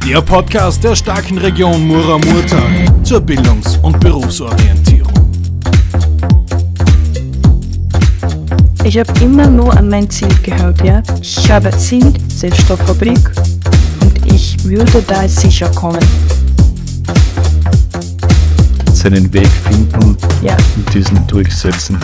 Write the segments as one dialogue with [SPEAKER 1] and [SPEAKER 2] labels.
[SPEAKER 1] Der Podcast der starken Region Mura-Murtal zur Bildungs- und Berufsorientierung.
[SPEAKER 2] Ich habe immer nur an mein Ziel gehört, ja. Ich habe Ziel, Zellstofffabrik, und ich würde da sicher kommen.
[SPEAKER 3] Seinen Weg finden,
[SPEAKER 2] Ja.
[SPEAKER 3] und diesen durchsetzen.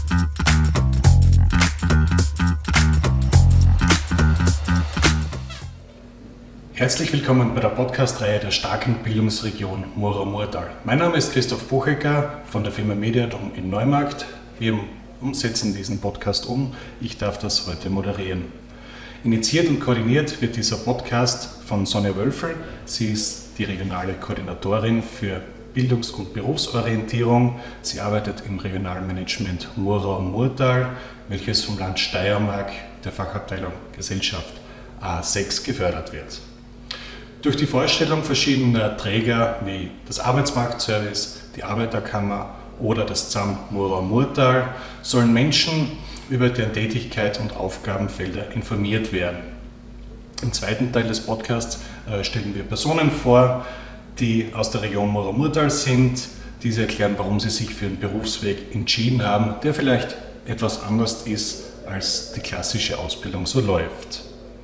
[SPEAKER 1] Herzlich willkommen bei der Podcast-Reihe der starken Bildungsregion Mura-Murtal. Mein Name ist Christoph Buchecker von der Firma Mediadom in Neumarkt. Wir umsetzen diesen Podcast um. Ich darf das heute moderieren. Initiiert und koordiniert wird dieser Podcast von Sonja Wölfel. Sie ist die regionale Koordinatorin für Bildungs- und Berufsorientierung. Sie arbeitet im Regionalmanagement Mura-Murtal, welches vom Land Steiermark der Fachabteilung Gesellschaft A6 gefördert wird. Durch die Vorstellung verschiedener Träger wie das Arbeitsmarktservice, die Arbeiterkammer oder das ZAM Mura-Murtal sollen Menschen über deren Tätigkeit und Aufgabenfelder informiert werden. Im zweiten Teil des Podcasts stellen wir Personen vor, die aus der Region Mura-Murtal sind. Diese erklären, warum sie sich für einen Berufsweg entschieden haben, der vielleicht etwas anders ist, als die klassische Ausbildung so läuft.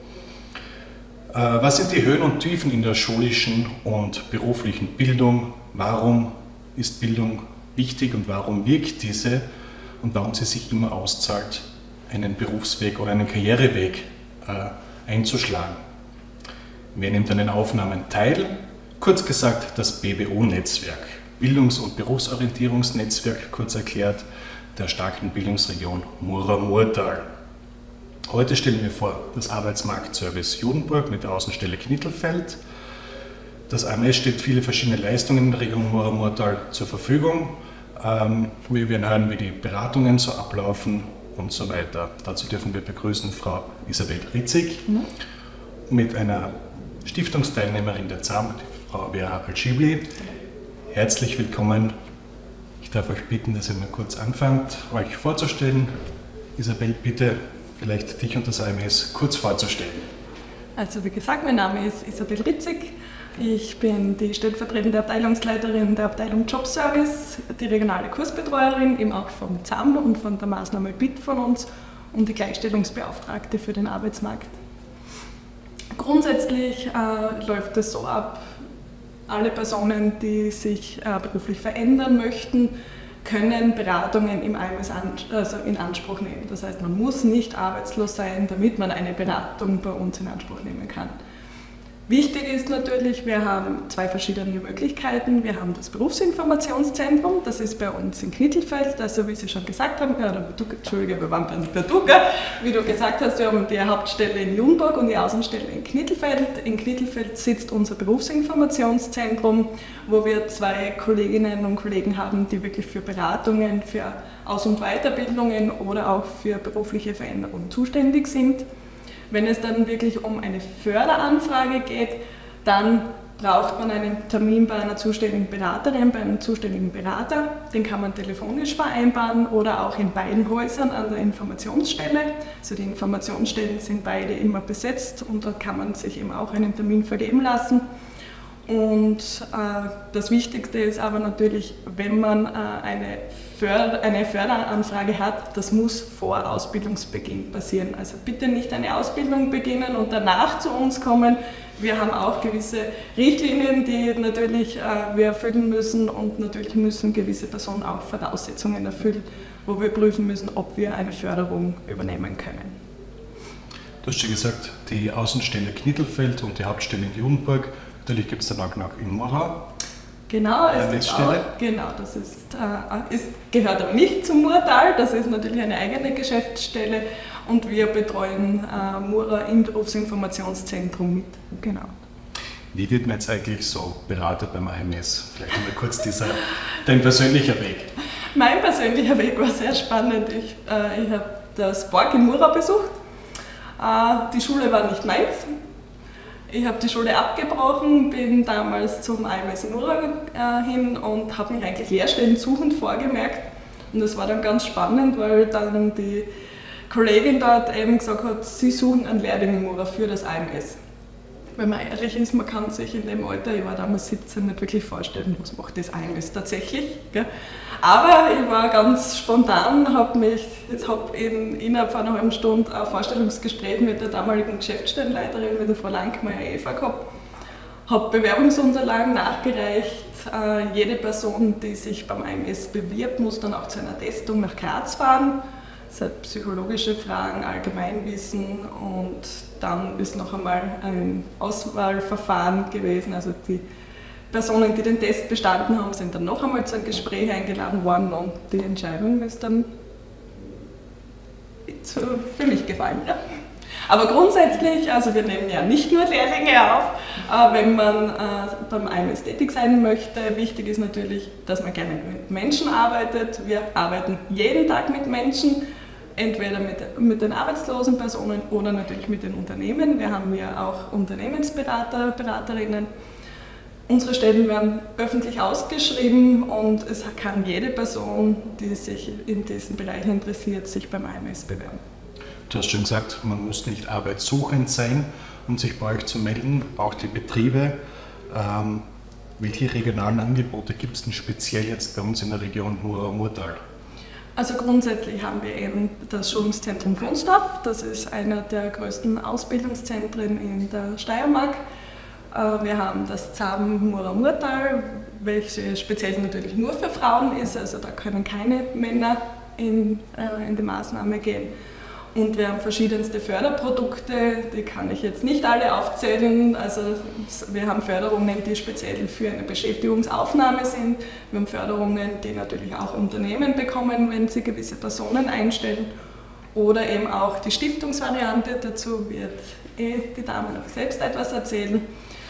[SPEAKER 1] Was sind die Höhen und Tiefen in der schulischen und beruflichen Bildung? Warum ist Bildung wichtig und warum wirkt diese und warum sie sich immer auszahlt, einen Berufsweg oder einen Karriereweg einzuschlagen? Wer nimmt an den Aufnahmen teil? Kurz gesagt, das BBO-Netzwerk, Bildungs- und Berufsorientierungsnetzwerk, kurz erklärt, der starken Bildungsregion Mura-Murtal. Heute stellen wir vor das Arbeitsmarktservice Judenburg mit der Außenstelle Knittelfeld. Das AMS stellt viele verschiedene Leistungen in der Region Mura-Murtal zur Verfügung. Wir werden hören, wie die Beratungen so ablaufen und so weiter. Dazu dürfen wir begrüßen Frau Isabel Ritzig mit einer Stiftungsteilnehmerin der ZAM, die Frau Vera Alschibli. Herzlich willkommen. Ich darf euch bitten, dass ihr mal kurz anfangt, euch vorzustellen. Isabel, bitte vielleicht dich und das AMS kurz vorzustellen.
[SPEAKER 4] Also wie gesagt, mein Name ist Isabel Ritzig. Ich bin die stellvertretende Abteilungsleiterin der Abteilung Jobservice, die regionale Kursbetreuerin, eben auch vom ZAM und von der Maßnahme BIT von uns und die Gleichstellungsbeauftragte für den Arbeitsmarkt. Grundsätzlich läuft es so ab, alle Personen, die sich beruflich verändern möchten, können Beratungen im AMS in Anspruch nehmen. Das heißt, man muss nicht arbeitslos sein, damit man eine Beratung bei uns in Anspruch nehmen kann. Wichtig ist natürlich, wir haben zwei verschiedene Möglichkeiten. Wir haben das Berufsinformationszentrum, das ist bei uns in Knittelfeld, also wie Sie schon gesagt haben, Entschuldige, wir waren bei Berduga, wie du gesagt hast, wir haben die Hauptstelle in Judenburg und die Außenstelle in Knittelfeld. In Knittelfeld sitzt unser Berufsinformationszentrum, wo wir zwei Kolleginnen und Kollegen haben, die wirklich für Beratungen, für Aus- und Weiterbildungen oder auch für berufliche Veränderungen zuständig sind. Wenn es dann wirklich um eine Förderanfrage geht, dann braucht man einen Termin bei einer zuständigen Beraterin, bei einem zuständigen Berater. Den kann man telefonisch vereinbaren oder auch in beiden Häusern an der Informationsstelle. Also die Informationsstellen sind beide immer besetzt und dort kann man sich eben auch einen Termin vergeben lassen. Und das Wichtigste ist aber natürlich, wenn man eine Förderanfrage hat, das muss vor Ausbildungsbeginn passieren. Also bitte nicht eine Ausbildung beginnen und danach zu uns kommen. Wir haben auch gewisse Richtlinien, die natürlich wir erfüllen müssen und natürlich müssen gewisse Personen auch Voraussetzungen erfüllen, wo wir prüfen müssen, ob wir eine Förderung übernehmen können.
[SPEAKER 1] Du hast schon gesagt, die Außenstelle Knittelfeld und die Hauptstelle in Judenburg. Natürlich gibt es dann auch noch in Murau.
[SPEAKER 4] Genau, das gehört aber nicht zum Murtal, das ist natürlich eine eigene Geschäftsstelle und wir betreuen Mura im Berufsinformationszentrum mit. Genau.
[SPEAKER 1] Wie wird man jetzt eigentlich so Berater beim AMS? Vielleicht mal kurz dein persönlicher Weg.
[SPEAKER 4] Mein persönlicher Weg war sehr spannend. Ich habe das Borg in Mura besucht. Die Schule war nicht meins. Ich habe die Schule abgebrochen, bin damals zum AMS in Mura hin und habe mich eigentlich lehrstellensuchend vorgemerkt. Und das war dann ganz spannend, weil dann die Kollegin dort eben gesagt hat, sie suchen einen Lehrling in Mura für das AMS. wenn man ehrlich ist, man kann sich in dem Alter, ich war damals 17, nicht wirklich vorstellen, was macht das AMS tatsächlich. Gell? Aber ich war ganz spontan, habe innerhalb von einer halben Stunde ein Vorstellungsgespräch mit der damaligen Geschäftsstellenleiterin, mit der Frau Langmeier Eva gehabt, habe Bewerbungsunterlagen nachgereicht. Jede Person, die sich beim AMS bewirbt, muss dann auch zu einer Testung nach Graz fahren. Das sind psychologische Fragen, Allgemeinwissen und dann ist noch einmal ein Auswahlverfahren gewesen. Also die Personen, die den Test bestanden haben, sind dann noch einmal zu einem Gespräch eingeladen worden und die Entscheidung ist dann für mich gefallen. Ja. Aber grundsätzlich, also wir nehmen ja nicht nur Lehrlinge auf, wenn man beim AMS tätig sein möchte. Wichtig ist natürlich, dass man gerne mit Menschen arbeitet. Wir arbeiten jeden Tag mit Menschen, entweder mit den arbeitslosen Personen oder natürlich mit den Unternehmen. Wir haben ja auch Unternehmensberater, Beraterinnen. Unsere Stellen werden öffentlich ausgeschrieben und es kann jede Person, die sich in diesen Bereich interessiert, sich beim AMS bewerben.
[SPEAKER 1] Du hast schon gesagt, man muss nicht arbeitssuchend sein, um sich bei euch zu melden, auch die Betriebe. Welche regionalen Angebote gibt es denn speziell jetzt bei uns in der Region Mura-Murtal?
[SPEAKER 4] Also grundsätzlich haben wir eben das Schulungszentrum Wunstorf, das ist einer der größten Ausbildungszentren in der Steiermark. Wir haben das ZAM Mura-Murtal, welches speziell natürlich nur für Frauen ist, also da können keine Männer in die Maßnahme gehen. Und wir haben verschiedenste Förderprodukte, die kann ich jetzt nicht alle aufzählen. Also wir haben Förderungen, die speziell für eine Beschäftigungsaufnahme sind. Wir haben Förderungen, die natürlich auch Unternehmen bekommen, wenn sie gewisse Personen einstellen. Oder eben auch die Stiftungsvariante, dazu wird die Dame noch selbst etwas erzählen.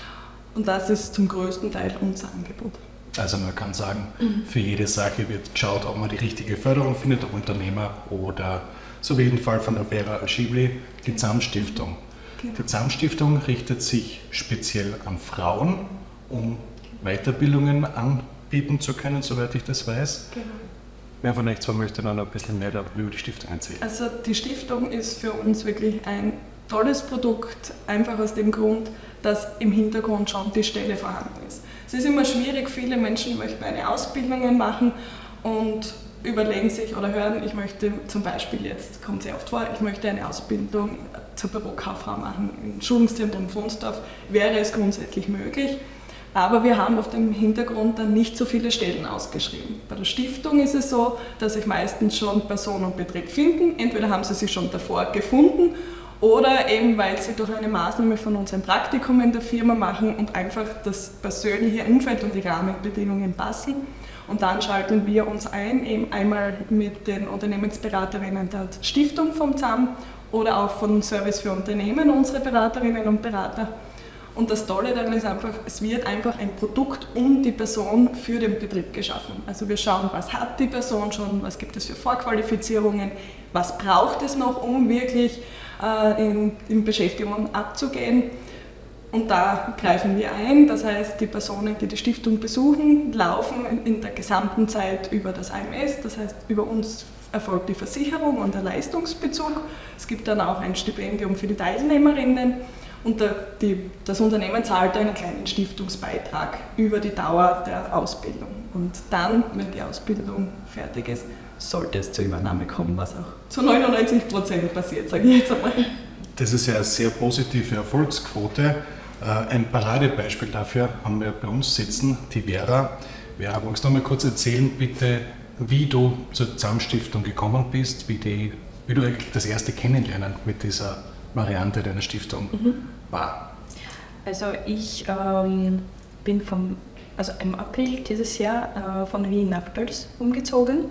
[SPEAKER 4] Und das ist zum größten Teil unser Angebot.
[SPEAKER 1] Also man kann sagen, für jede Sache wird geschaut, ob man die richtige Förderung findet, ob Unternehmer oder so wie in dem Fall von der Vera Schiebli, die ZAM-Stiftung. Genau. Die ZAM-Stiftung richtet sich speziell an Frauen, um Weiterbildungen anbieten zu können, soweit ich das weiß. Genau. Wer von euch zwei möchte dann noch ein bisschen mehr über die Stiftung erzählen? Also
[SPEAKER 4] die Stiftung ist für uns wirklich ein tolles Produkt, einfach aus dem Grund, dass im Hintergrund schon die Stelle vorhanden ist. Es ist immer schwierig, viele Menschen möchten eine Ausbildung machen und überlegen sich oder hören, ich möchte zum Beispiel jetzt, kommt sehr oft vor, ich möchte eine Ausbildung zur Bürokauffrau machen. Im Schulungszentrum Wunstorf wäre es grundsätzlich möglich, aber wir haben auf dem Hintergrund dann nicht so viele Stellen ausgeschrieben. Bei der Stiftung ist es so, dass sich meistens schon Person und Betrieb finden, entweder haben sie sich schon davor gefunden oder eben, weil sie durch eine Maßnahme von uns ein Praktikum in der Firma machen und einfach das persönliche Umfeld und die Rahmenbedingungen passen. Und dann schalten wir uns ein, eben einmal mit den Unternehmensberaterinnen der Stiftung vom ZAM oder auch von Service für Unternehmen, unsere Beraterinnen und Berater. Und das Tolle daran ist einfach, es wird einfach ein Produkt und die Person für den Betrieb geschaffen. Also wir schauen, was hat die Person schon, was gibt es für Vorqualifizierungen, was braucht es noch, um wirklich in Beschäftigung abzugehen. Und da greifen wir ein, das heißt, die Personen, die die Stiftung besuchen, laufen in der gesamten Zeit über das AMS, das heißt, über uns erfolgt die Versicherung und der Leistungsbezug. Es gibt dann auch ein Stipendium für die Teilnehmerinnen und das Unternehmen zahlt einen kleinen Stiftungsbeitrag über die Dauer der Ausbildung. Und dann, wenn die Ausbildung fertig ist, sollte es zur Übernahme kommen, was auch zu 99% passiert, sage ich jetzt einmal.
[SPEAKER 1] Das ist ja eine sehr positive Erfolgsquote. Ein Paradebeispiel dafür haben wir bei uns sitzen, die Vera. Vera, magst du noch mal kurz erzählen, bitte, wie du zur ZAM-Stiftung gekommen bist, wie du eigentlich das erste Kennenlernen mit dieser Variante deiner Stiftung war?
[SPEAKER 2] Also ich bin im April dieses Jahr von Wien nach Pöls umgezogen.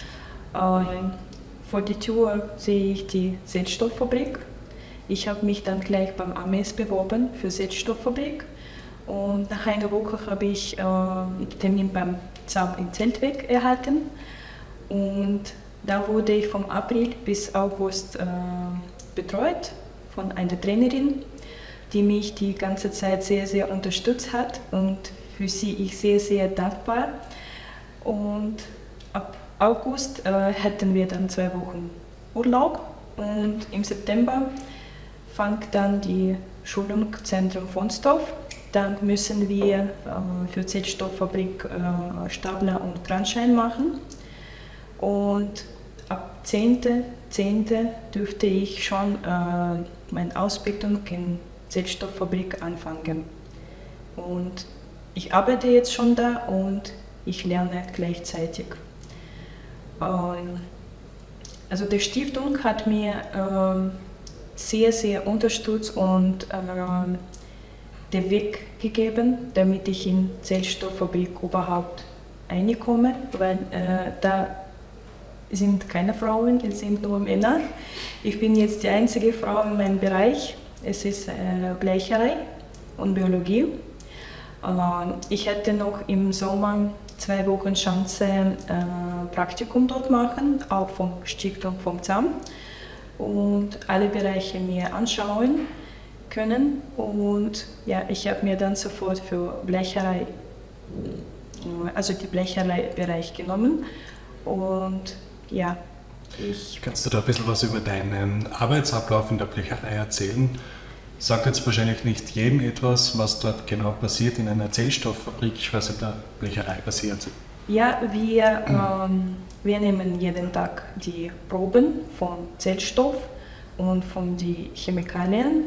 [SPEAKER 2] Vor der Tür sehe ich die Setzstofffabrik. Ich habe mich dann gleich beim AMS beworben für Setzstofffabrik und nach einer Woche habe ich einen Termin beim ZAM in Zeltweg erhalten und da wurde ich vom April bis August betreut von einer Trainerin, die mich die ganze Zeit sehr, sehr unterstützt hat und für sie ich sehr, sehr dankbar. Und ab August hätten wir dann 2 Wochen Urlaub und im September fängt dann die Schulungszentrum Fonstorf. Dann müssen wir für Zellstofffabrik Stapler und Kranschein machen. Und ab 10.10. dürfte ich schon meine Ausbildung in Zellstofffabrik anfangen. Und ich arbeite jetzt schon da und ich lerne gleichzeitig. Also die Stiftung hat mir sehr, sehr unterstützt und den Weg gegeben, damit ich in Zellstofffabrik überhaupt reinkomme, weil da sind keine Frauen, es sind nur Männer. Ich bin jetzt die einzige Frau in meinem Bereich. Es ist Blecherei und Biologie. Ich hätte noch im Sommer 2 Wochen Chance, Praktikum dort machen, auch von Stiftung vom ZAM, und alle Bereiche mir anschauen können. Und ja, ich habe mir dann sofort für Blecherei, also die Blecherei-Bereich genommen. Und ja,
[SPEAKER 1] Kannst du da ein bisschen was über deinen Arbeitsablauf in der Blecherei erzählen? Sagt jetzt wahrscheinlich nicht jedem etwas, was dort genau passiert in einer Zellstofffabrik, was in der Blecherei passiert.
[SPEAKER 2] Ja, wir nehmen jeden Tag die Proben von Zellstoff und von den Chemikalien.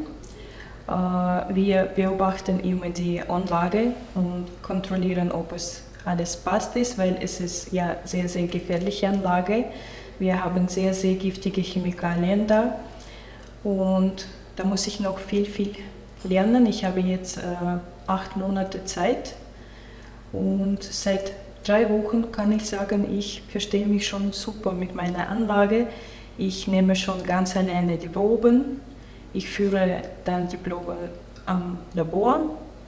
[SPEAKER 2] Wir beobachten immer die Anlage und kontrollieren, ob es alles passt ist, weil es ist ja sehr, sehr gefährliche Anlage. Wir haben sehr, sehr giftige Chemikalien da und da muss ich noch viel, viel lernen. Ich habe jetzt 8 Monate Zeit und seit 3 Wochen kann ich sagen, ich verstehe mich schon super mit meiner Anlage. Ich nehme schon ganz alleine die Proben. Ich führe dann die Probe am Labor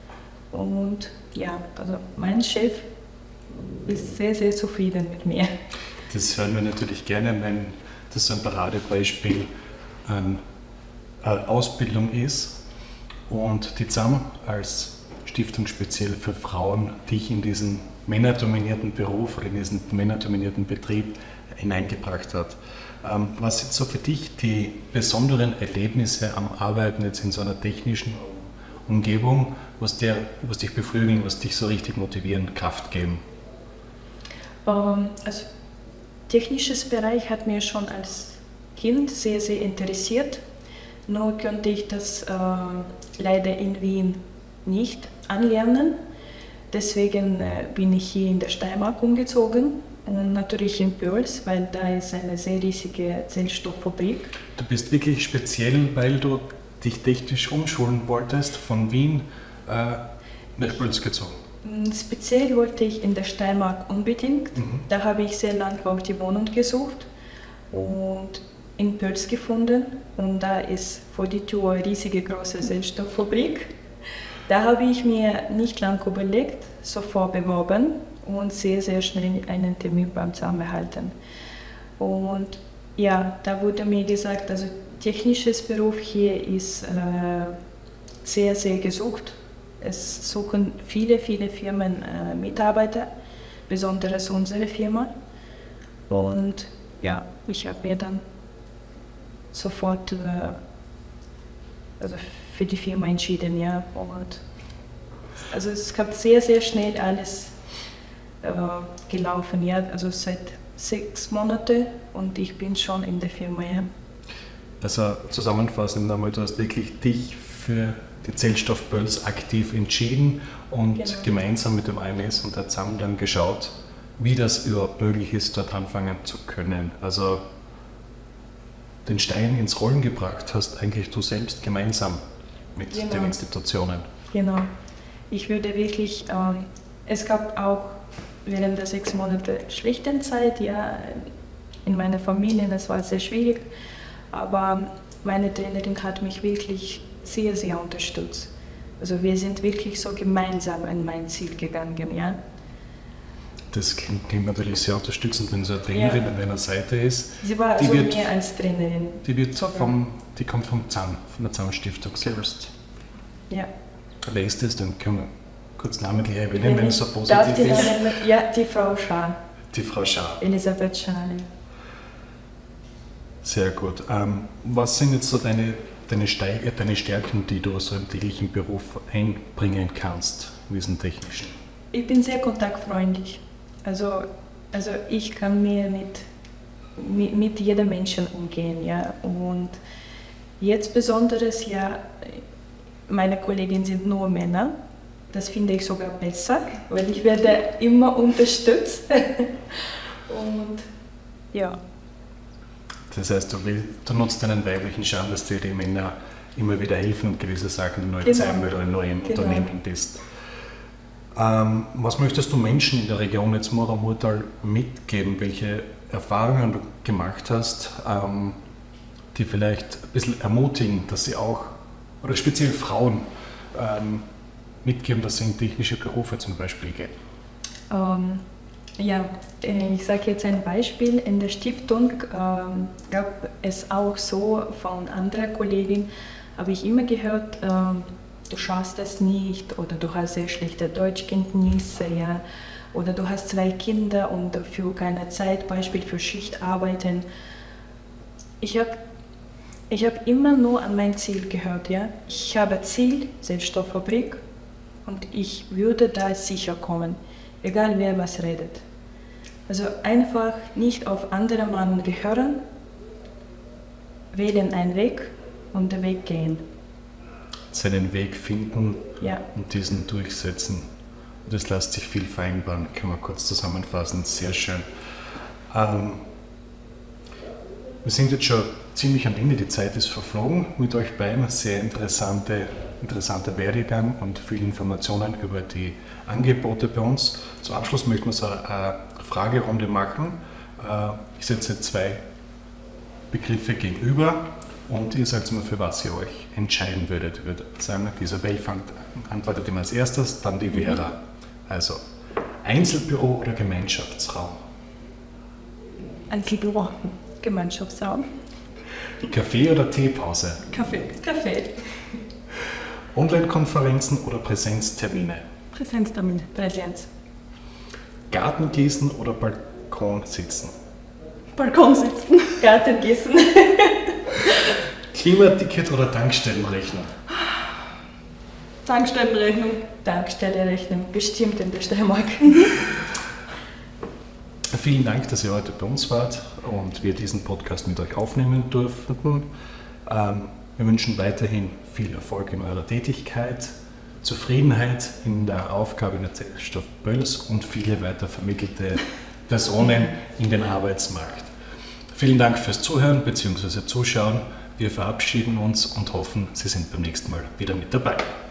[SPEAKER 2] und ja, also mein Chef ist sehr, sehr zufrieden mit mir.
[SPEAKER 1] Das hören wir natürlich gerne, wenn das so ein Paradebeispiel an Ausbildung ist und die ZAM als Stiftung speziell für Frauen dich in diesen männerdominierten Beruf oder in diesen männerdominierten Betrieb hineingebracht hat. Was sind so für dich die besonderen Erlebnisse am Arbeiten jetzt in so einer technischen Umgebung, was dich beflügeln, was dich so richtig motivieren, Kraft geben?
[SPEAKER 2] Also technisches Bereich hat mir schon als Kind sehr, sehr interessiert. Nur konnte ich das leider in Wien nicht anlernen. Deswegen bin ich hier in der Steiermark umgezogen und natürlich in Pöls, weil da ist eine sehr riesige Zellstofffabrik.
[SPEAKER 1] Du bist wirklich speziell, weil du dich technisch umschulen wolltest, von Wien nach Pöls gezogen.
[SPEAKER 2] Speziell wollte ich in der Steiermark unbedingt. Da habe ich sehr lange auch die Wohnung gesucht und in Pöls gefunden. Und da ist vor die Tür eine riesige große Zellstofffabrik. Da habe ich mir nicht lange überlegt, sofort beworben und sehr, sehr schnell einen Termin beim ZAM erhalten. Und ja, da wurde mir gesagt, also technisches Beruf hier ist sehr, sehr gesucht. Es suchen viele, viele Firmen Mitarbeiter, besonders unsere Firma. Und ja, ich habe mir dann sofort also für die Firma entschieden, ja. Und also es hat sehr, sehr schnell alles gelaufen, ja. Also seit 6 Monaten und ich bin schon in der Firma, ja.
[SPEAKER 1] Also zusammenfassend einmal, du hast wirklich dich für die Zellstoff Pöls aktiv entschieden und
[SPEAKER 2] Genau.
[SPEAKER 1] gemeinsam mit dem AMS und der ZAM dann geschaut, wie das überhaupt möglich ist, dort anfangen zu können. Also den Stein ins Rollen gebracht hast eigentlich du selbst gemeinsam mit
[SPEAKER 2] Genau.
[SPEAKER 1] den Institutionen.
[SPEAKER 2] Genau. Ich würde wirklich, es gab auch während der 6 Monate schlechte Zeit, ja, in meiner Familie, das war sehr schwierig, aber meine Trainerin hat mich wirklich sehr, sehr unterstützt. Also wir sind wirklich so gemeinsam an mein Ziel gegangen, ja.
[SPEAKER 1] Das klingt natürlich sehr unterstützend, wenn so eine Trainerin an deiner Seite ist.
[SPEAKER 2] Sie war also mehr als Trainerin.
[SPEAKER 1] Die kommt vom ZAM, von der ZAM-Stiftung selbst.
[SPEAKER 2] Ja.
[SPEAKER 1] Wer ist das denn? Können wir kurz namentlich erwähnen, wenn es so positiv
[SPEAKER 2] Darf die
[SPEAKER 1] ist?
[SPEAKER 2] Namen, ja, die Frau Schaar.
[SPEAKER 1] Die Frau Schaar.
[SPEAKER 2] Elisabeth Schaar.
[SPEAKER 1] Sehr gut. Was sind jetzt so deine deine Stärken, die du so im täglichen Beruf einbringen kannst, wie ist im Technischen?
[SPEAKER 2] Ich bin sehr kontaktfreundlich. Also ich kann mir mit jedem Menschen umgehen. Ja. Und jetzt besonders, ja, meine Kollegen sind nur Männer. Das finde ich sogar besser, weil ich werde immer unterstützt. Und ja.
[SPEAKER 1] Das heißt, du nutzt deinen weiblichen Charme, dass dir die Männer immer wieder helfen und gewisse Sachen neu zeigen, weil du ein neues Unternehmen bist. Was möchtest du Menschen in der Region jetzt Mura-Murtal mitgeben? Welche Erfahrungen du gemacht hast, die vielleicht ein bisschen ermutigen, dass sie auch, oder speziell Frauen, mitgeben, dass sie in technische Berufe zum Beispiel gehen?
[SPEAKER 2] Ja, ich sage jetzt ein Beispiel. In der Stiftung gab es auch so von anderen Kollegen, habe ich immer gehört, du schaffst es nicht oder du hast sehr schlechte Deutschkenntnisse, ja, oder du hast 2 Kinder und dafür keine Zeit, Beispiel für Schichtarbeiten. Ich habe immer nur an mein Ziel gehört, ja. Ich habe Ziel, Selbststofffabrik, und ich würde da sicher kommen, egal wer was redet. Also einfach nicht auf andere Mann hören, wählen einen Weg und den Weg gehen.
[SPEAKER 1] Seinen Weg finden,
[SPEAKER 2] ja,
[SPEAKER 1] und diesen durchsetzen. Das lässt sich viel vereinbaren, kann man kurz zusammenfassen, sehr schön. Wir sind jetzt schon ziemlich am Ende, die Zeit ist verflogen. Mit euch beiden sehr interessanter Werdegang und viele Informationen über die Angebote bei uns. Zum Abschluss möchten wir so eine Fragerunde machen. Ich setze 2 Begriffe gegenüber und ihr sagt mir, für was ihr euch entscheiden würdet. Ich würde sagen, Isabel antwortet immer als erstes, dann die Vera. Also, Einzelbüro oder Gemeinschaftsraum?
[SPEAKER 2] Einzelbüro, Gemeinschaftsraum.
[SPEAKER 1] Kaffee oder Teepause?
[SPEAKER 4] Kaffee.
[SPEAKER 1] Online-Konferenzen oder Präsenztermine?
[SPEAKER 4] Präsenztermin.
[SPEAKER 2] Präsenz.
[SPEAKER 1] Gartengießen oder Balkon sitzen?
[SPEAKER 4] Balkon sitzen.
[SPEAKER 2] Gartengießen.
[SPEAKER 1] Klimaticket oder Tankstellenrechnung?
[SPEAKER 4] Tankstellenrechnung.
[SPEAKER 2] Tankstellenrechnung, bestimmt in der Steiermark.
[SPEAKER 1] Vielen Dank, dass ihr heute bei uns wart und wir diesen Podcast mit euch aufnehmen durften. Wir wünschen weiterhin viel Erfolg in eurer Tätigkeit, Zufriedenheit in der Aufgabe in der Zellstoff Böls und viele weitervermittelte Personen in den Arbeitsmarkt. Vielen Dank fürs Zuhören bzw. Zuschauen. Wir verabschieden uns und hoffen, Sie sind beim nächsten Mal wieder mit dabei.